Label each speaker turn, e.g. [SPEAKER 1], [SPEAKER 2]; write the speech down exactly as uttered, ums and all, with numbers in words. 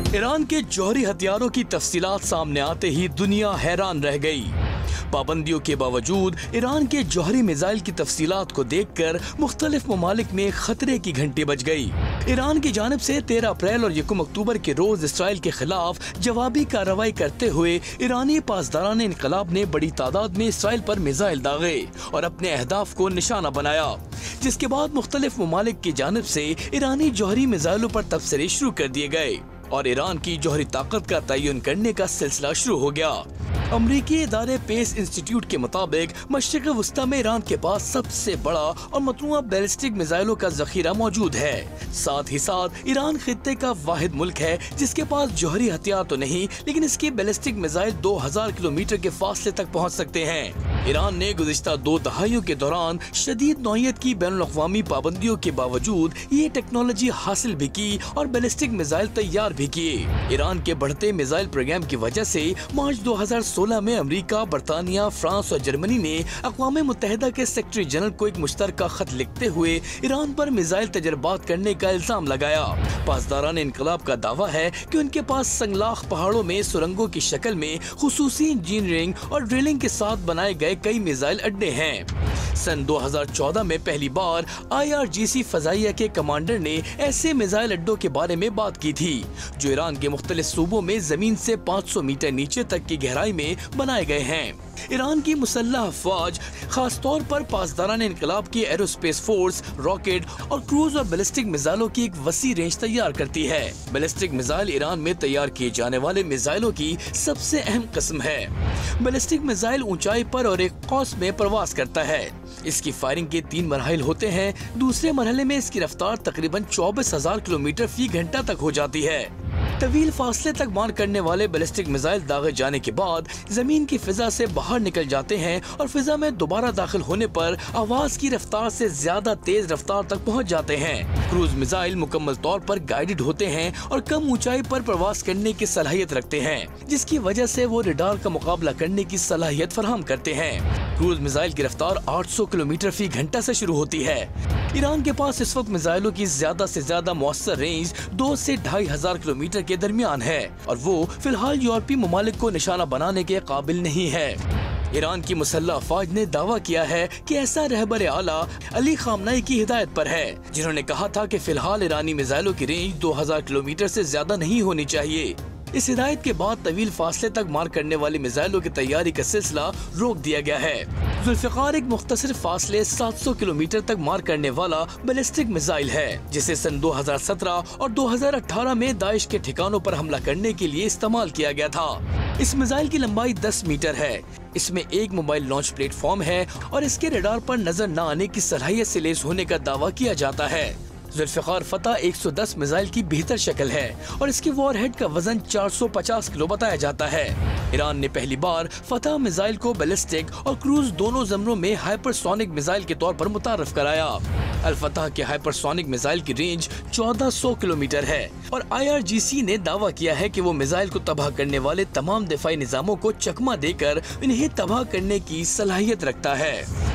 [SPEAKER 1] Iran के जौहरी हथियारों की तफसीलात सामने आते ही दुनिया हैरान रह गई। पाबंदियों के बावजूद ईरान के जौहरी मिसाइल की तफसीलात को देखकर मुख्तलिफ ममालिक में खतरे की घंटी बज गई। ईरान की जानिब से तेरह अप्रैल और यकम अक्टूबर के रोज इसराइल के खिलाफ जवाबी कार्रवाई करते हुए ईरानी पासदारान इनकलाब ने बड़ी तादाद में इसराइल पर मिसाइल दागे और अपने अहदाफ को निशाना बनाया, जिसके बाद मुख्तलिफ ममालिक की जानिब से ईरानी जौहरी मिसाइलों पर तबसरे शुरू कर दिए गए और ईरान की जौहरी ताकत का तयन करने का सिलसिला शुरू हो गया। अमरीकी इदारे पेस इंस्टीट्यूट के मुताबिक मशरिक़ वस्ता में ईरान के पास सबसे बड़ा और मतनुआ बैलिस्टिक मिसाइलों का जखीरा मौजूद है। साथ ही साथ ईरान खित्ते का वाहिद मुल्क है जिसके पास जौहरी हथियार तो नहीं, लेकिन इसके बैलिस्टिक मिसाइल दो हजार किलोमीटर के फासले तक पहुँच सकते हैं। ईरान ने गुज़िश्ता दो दहाइयों के दौरान शदीद नौइयत की बैनुल-अक़वामी पाबंदियों के बावजूद ये टेक्नोलॉजी हासिल भी की और बैलिस्टिक मिसाइल तैयार भी किए। ईरान के बढ़ते मिसाइल प्रोग्राम की वजह से मार्च दो हजार सोलह में अमेरिका, बरतानिया, फ्रांस और जर्मनी ने अक़वाम मुत्तहिदा के सेक्रेटरी जनरल को एक मुश्तरका खत लिखते हुए ईरान पर मिसाइल तजर्बात करने का इल्जाम लगाया। पासदारान इनकलाब का दावा है कि उनके पास संगलाख पहाड़ों में सुरंगों की शक्ल में खुसूसी इंजीनियरिंग और ड्रिलिंग के साथ बनाए गए कई मिसाइल अड्डे हैं। सन दो हजार चौदह में पहली बार आई आर जी सी फजाइया के कमांडर ने ऐसे मिसाइल अड्डों के बारे में बात की थी जो ईरान के मुख्तलिफ सूबों में जमीन से पाँच सौ मीटर नीचे तक की गहराई में बनाए गए हैं। ईरान की मुसल्लह अफवाज खास तौर पर पासदारान इनकलाब की एरोस्पेस फोर्स रॉकेट और क्रूज और बैलिस्टिक मिसाइलों की एक वसी रेंज तैयार करती है। बैलिस्टिक मिसाइल ईरान में तैयार किए जाने वाले मिसाइलों की सबसे अहम किस्म है। बैलिस्टिक मिसाइल ऊंचाई पर और एक कौस में प्रवास करता है। इसकी फायरिंग के तीन मरहले होते हैं। दूसरे मरहले में इसकी रफ्तार तकरीबन चौबीस हजार किलोमीटर फी घंटा तक हो जाती है। तवील फासले तक मार करने वाले बैलिस्टिक मिसाइल दागे जाने के बाद जमीन की फिजा से बाहर निकल जाते हैं और फिजा में दोबारा दाखिल होने पर आवाज की रफ्तार से ज्यादा तेज रफ्तार तक पहुंच जाते हैं। क्रूज मिसाइल मुकम्मल तौर पर गाइडेड होते हैं और कम ऊंचाई पर प्रवास करने की सलाहियत रखते हैं, जिसकी वजह से वो रडार का मुकाबला करने की सलाहियत फराहम करते हैं। क्रूज मिसाइल की रफ्तार आठ सौ किलोमीटर फी घंटा से शुरू होती है। ईरान के पास इस वक्त मिसाइलों की ज्यादा से ज्यादा मौसर रेंज दो से ढाई हजार किलोमीटर के दरमियान है और वो फिलहाल यूरोपीय ममालिक को निशाना बनाने के काबिल नहीं है। ईरान की मुसल्लह अफवाज ने दावा किया है कि ऐसा रहबर आला अली खामनाई की हिदायत पर है, जिन्होंने कहा था कि फिलहाल ईरानी मिसाइलों की रेंज दो हजार किलोमीटर से ज्यादा नहीं होनी चाहिए। इस हिदायत के बाद तवील फासले तक मार करने वाली मिसाइलों की तैयारी का सिलसिला रोक दिया गया है। जुल्फ़िकार एक मुख्तसर फासले सात सौ किलोमीटर तक मार करने वाला बैलिस्टिक मिसाइल है, जिसे सन दो हजार सत्रह और दो हजार अठारह में दाइश के ठिकानों पर हमला करने के लिए इस्तेमाल किया गया था। इस मिसाइल की लंबाई दस मीटर है। इसमें एक मोबाइल लॉन्च प्लेटफॉर्म है और इसके रडार पर नजर न आने की सलाहियत से लैस होने का दावा किया जाता है। जुल्फ़िकार फतह एक सौ दस मिसाइल की बेहतर शक्ल है और इसके वॉरहेड का वजन चार सौ पचास किलो बताया जाता है। ईरान ने पहली बार फतह मिसाइल को बैलिस्टिक और क्रूज दोनों जमरों में हाइपरसोनिक मिसाइल के तौर पर मुतारफ कराया। अल फतह के हाइपरसोनिक मिसाइल की रेंज चौदह सौ किलोमीटर है और आई आर जी सी ने दावा किया है कि वो मिसाइल को तबाह करने वाले तमाम दिफाई निजामों को चकमा देकर इन्हें तबाह करने की सलाहियत रखता है।